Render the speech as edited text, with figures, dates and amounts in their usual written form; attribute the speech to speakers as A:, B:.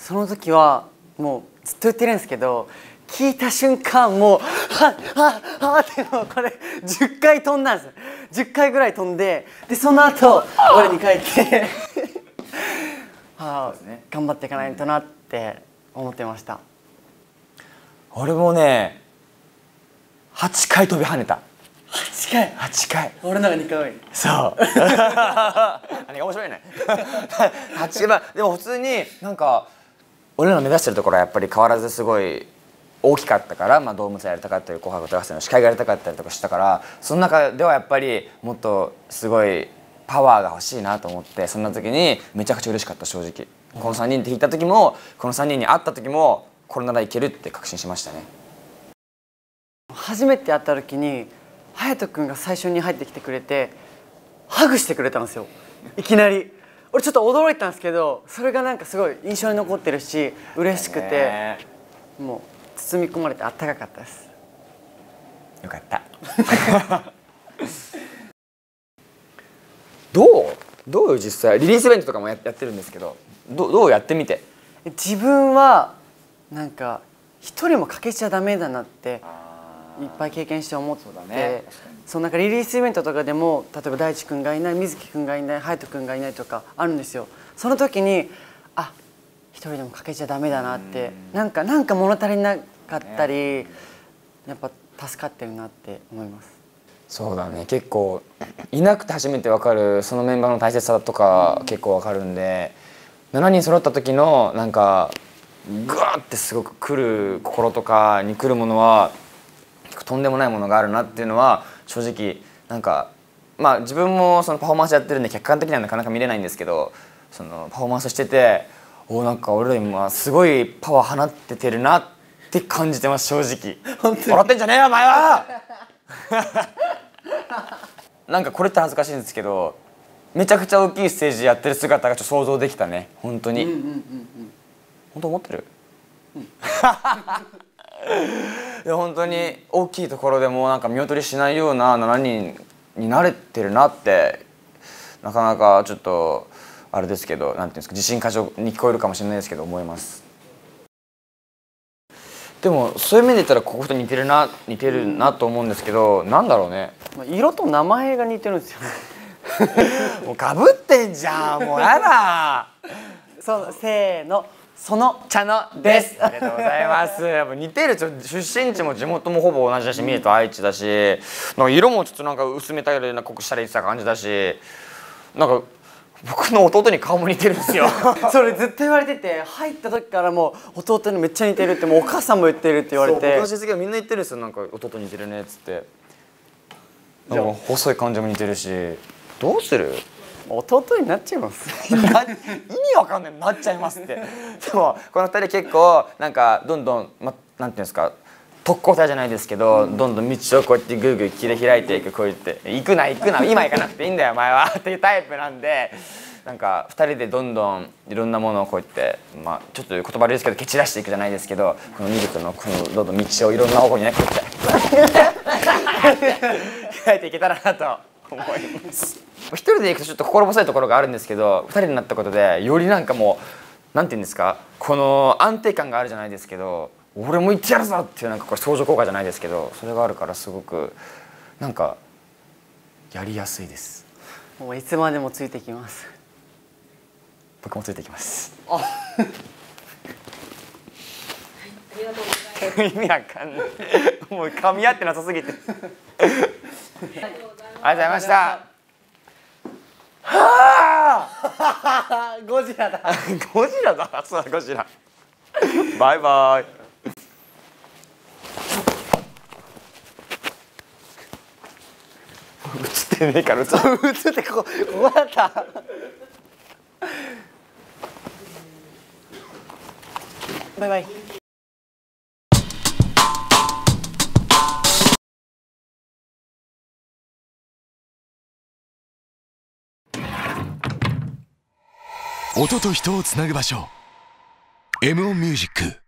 A: その時はもうずっと言ってるんですけど、聞いた瞬間もうってもうこれ10回飛んだんです10回ぐらい飛んで、でその後我に返って頑張っていかないとなって思ってました。
B: 俺もね8回飛び跳ねた。
A: 8回俺のが2回多い。
B: そう何が面白いね8回、でも普通になんか俺らの目指してるところはやっぱり変わらずすごい大きかったから、ドームツアーやりたかったり紅白歌合戦の司会がやりたかったりとかしたから、その中ではやっぱりもっとすごいパワーが欲しいなと思って、そんな時にめちゃくちゃ嬉しかった。正直この3人って聞いた時も、この3人に会った時も、これならいけるって確信しましたね。
A: 初めて会った時に隼人君が最初に入ってきてくれてハグしてくれたんですよ、いきなり。俺ちょっと驚いたんですけど、それがなんかすごい印象に残ってるし嬉しくて、もう包み込まれてあったかかったです。
B: よかったどういう実際リリースイベントとかもやってるんですけど、どうやってみて。
A: 自分はなんか一人も欠けちゃダメだなっていっぱい経験して思って、そうなんかリリースイベントとかでも例えば大地君がいない、水木君がいない、隼人君がいないとかあるんですよ。その時に一人でも欠けちゃダメだなって、なんか物足りなかったり、やっぱ助かってるなって思います。
B: そうだね、結構いなくて初めて分かるそのメンバーの大切さとか結構分かるんで、7人揃った時のなんかグワーってすごく来る心とかに来るものはとんでもないものがあるなっていうのは正直なんか、自分もそのパフォーマンスやってるんで客観的にはなかなか見れないんですけど、そのパフォーマンスしててなんか俺ら今すごいパワー放っててるなって感じてます。正直笑ってんじゃねえよお前はなんかこれって恥ずかしいんですけど、めちゃくちゃ大きいステージやってる姿がちょっと想像できたね。本当に本当思ってるいや本当に大きいところでもなんか見劣りしないような7人になれてるなって、なかなかちょっとあれですけど、なんていうんですか、自信過剰に聞こえるかもしれないですけど思います。でもそういう面で言ったらここと似てるなと思うんですけど、なんだろうね、
A: 色と名前が似てるんですよ
B: もうかぶってんじゃん、もうやだ
A: そうせーの、その
B: 茶野です。ありがとうございます。やっぱ似てる。出身地も地元もほぼ同じだし、三重と愛知だし、なんか色もちょっとなんか薄めたような濃くしたらいってた感じだし、なんか僕の弟に顔も似てるんですよ
A: それずっと言われてて、入った時からもう弟にめっちゃ似てるって、もうお母さんも言ってるって言われて、
B: 僕の親戚はみんな言ってるんですよ。なんか弟似てるねっつって。なんか細い感じも似てるし、どうする？
A: 弟になっちゃいます
B: 意味わかんないなっちゃいますって。でもこの2人結構なんかどんどん、なんていうんですか、特攻隊じゃないですけど、どんどん道をこうやってぐいぐい切り開いていく、こう言って行くな今行かなくていいんだよお前はっていうタイプなんで、なんか2人でどんどんいろんなものをこうやって、ちょっと言葉悪いですけど蹴散らしていくじゃないですけど、このミルクのこのどんどん道をいろんな方向にねこうやって開いていけたらなと思います。一人で行くとちょっと心細いところがあるんですけど、2人になったことでよりなんかもうなんていうんですか、この安定感があるじゃないですけど、俺も行ってやるぞっていうなんかこれ相乗効果じゃないですけど、それがあるからすごくなんかやりやすいです。
A: もういつまでもついてきます。
B: 僕もついてきます。
A: あ
C: りがとうございます。
B: 意味わかんないもう噛み合ってなさすぎてありがとうございました。は
A: あゴジラだ
B: ゴジラだ、そうだゴジラバイバイ。映ってねえから映
A: ってこうだったバイバイ。
D: 音と人をつなぐ場所、M-ONミュージック。